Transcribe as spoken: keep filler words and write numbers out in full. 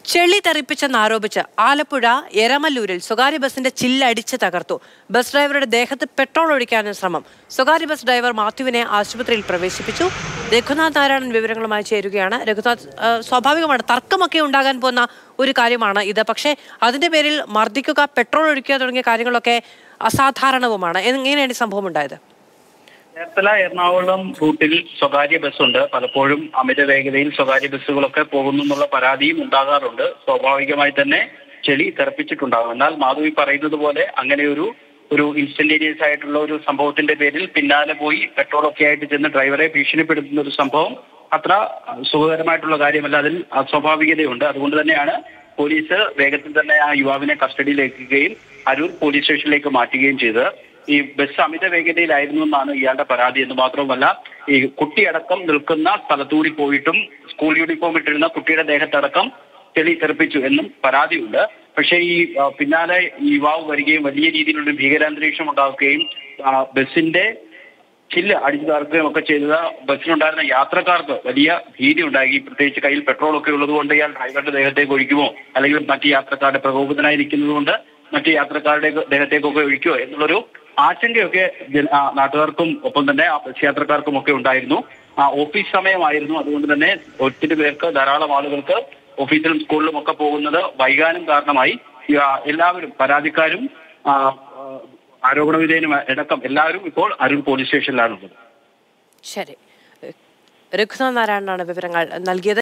ചെളി തെറിപ്പിച്ചെന്നാരോപിച്ച് ആലപ്പുഴ എരമല്ലൂരിൽ സ്വകാര്യ ബസിന്റെ ചില്ലടിച്ച് തകർത്തു. ബസ് ഡ്രൈവറുടെ ദേഹത്ത് പെട്രോൾ ഒഴിക്കാനും ശ്രമം. സ്വകാര്യ ബസ് ഡ്രൈവർ മാത്യുവിനെ ആശുപത്രിയിൽ പ്രവേശിപ്പിച്ചു. രഘുനാഥ് നാരായണൻ വിവരങ്ങളുമായി ചേരുകയാണ്. രഘുനാഥ്, സ്വാഭാവികമാണ്, തർക്കമൊക്കെ ഉണ്ടാകാൻ പോകുന്ന ഒരു കാര്യമാണ് ഇത്. പക്ഷേ അതിന്റെ പേരിൽ മർദ്ദിക്കുക, പെട്രോൾ ഒഴിക്കുക തുടങ്ങിയ കാര്യങ്ങളൊക്കെ അസാധാരണവുമാണ്. എങ്ങനെയാണ് ഈ സംഭവം ഉണ്ടായത്? ചേർത്തല എറണാകുളം റൂട്ടിൽ സ്വകാര്യ ബസ്സുണ്ട്. പലപ്പോഴും അമിത വേഗതയിൽ സ്വകാര്യ ബസ്സുകളൊക്കെ പോകുന്നു എന്നുള്ള പരാതിയും ഉണ്ടാകാറുണ്ട്. സ്വാഭാവികമായി തന്നെ ചെളി തെറിപ്പിച്ചിട്ടുണ്ടാകും. എന്നാൽ മാധവി പറയുന്നത് പോലെ അങ്ങനെ ഒരു ഒരു ഇൻസ്റ്റന്റേനിയസ് ആയിട്ടുള്ള ഒരു സംഭവത്തിന്റെ പേരിൽ പിന്നാലെ പോയി പെട്രോൾ ഒക്കെ ആയിട്ട് ചെന്ന് ഡ്രൈവറെ ഭീഷണിപ്പെടുത്തുന്ന ഒരു സംഭവം അത്ര സുഖകരമായിട്ടുള്ള കാര്യമല്ല. അതിൽ അസ്വാഭാവികതയുണ്ട്. അതുകൊണ്ട് തന്നെയാണ് പോലീസ് വേഗത്തിൽ തന്നെ ആ യുവാവിനെ കസ്റ്റഡിയിലേക്കുകയും അരൂർ പോലീസ് സ്റ്റേഷനിലേക്ക് മാറ്റുകയും ചെയ്തത്. ഈ ബസ് അമിത വേഗതയിലായിരുന്നു എന്നാണ് ഇയാളുടെ പരാതി. എന്ന് മാത്രമല്ല, ഈ കുട്ടിയടക്കം നിൽക്കുന്ന സ്ഥലത്തൂടി പോയിട്ടും സ്കൂൾ യൂണിഫോം ഇട്ടിരുന്ന കുട്ടിയുടെ ദേഹത്തടക്കം ചെളി തെറിപ്പിച്ചു എന്നും പരാതിയുണ്ട്. പക്ഷേ ഈ പിന്നാലെ ഈ യുവാവ് വരികയും വലിയ രീതിയിലുള്ള ഭീകരാന്തരീക്ഷം ഉണ്ടാക്കുകയും ബസിന്റെ ചില്ല് അടിച്ചു തകർക്കുകയും ഒക്കെ ചെയ്തത് ബസ്സിലുണ്ടായിരുന്ന യാത്രക്കാർക്ക് വലിയ ഭീതി ഉണ്ടാക്കി. പ്രത്യേകിച്ച് കയ്യിൽ പെട്രോൾ ഒക്കെ ഉള്ളത് കൊണ്ട് ഇയാൾ ഡ്രൈവറുടെ ദേഹത്തേക്ക് ഒഴിക്കുമോ, അല്ലെങ്കിൽ മറ്റു യാത്രക്കാരുടെ പ്രകോപിതനായി നിൽക്കുന്നത് കൊണ്ട് മറ്റു യാത്രക്കാരുടെ ദേഹത്തേക്കൊക്കെ ഒഴിക്കുമോ എന്നുള്ളൊരു ആശങ്കയൊക്കെ നാട്ടുകാർക്കും ഒപ്പം തന്നെ ബസ് യാത്രക്കാർക്കും ഒക്കെ ഉണ്ടായിരുന്നു. ആ ഓഫീസ് സമയമായിരുന്നു. അതുകൊണ്ട് തന്നെ ഒത്തിരി പേർക്ക്, ധാരാളം ആളുകൾക്ക് ഓഫീസിലും സ്കൂളിലും ഒക്കെ പോകുന്നത് വൈകാനും കാരണമായി. എല്ലാവരും, പരാതിക്കാരും ആരോപണ വിധേയനും അടക്കം എല്ലാവരും ഇപ്പോൾ അരൂർ പോലീസ് സ്റ്റേഷനിലാണുള്ളത്. ശരി, രഘുനാഥ് നാരായണനാണ് വിവരങ്ങൾ നൽകിയത്.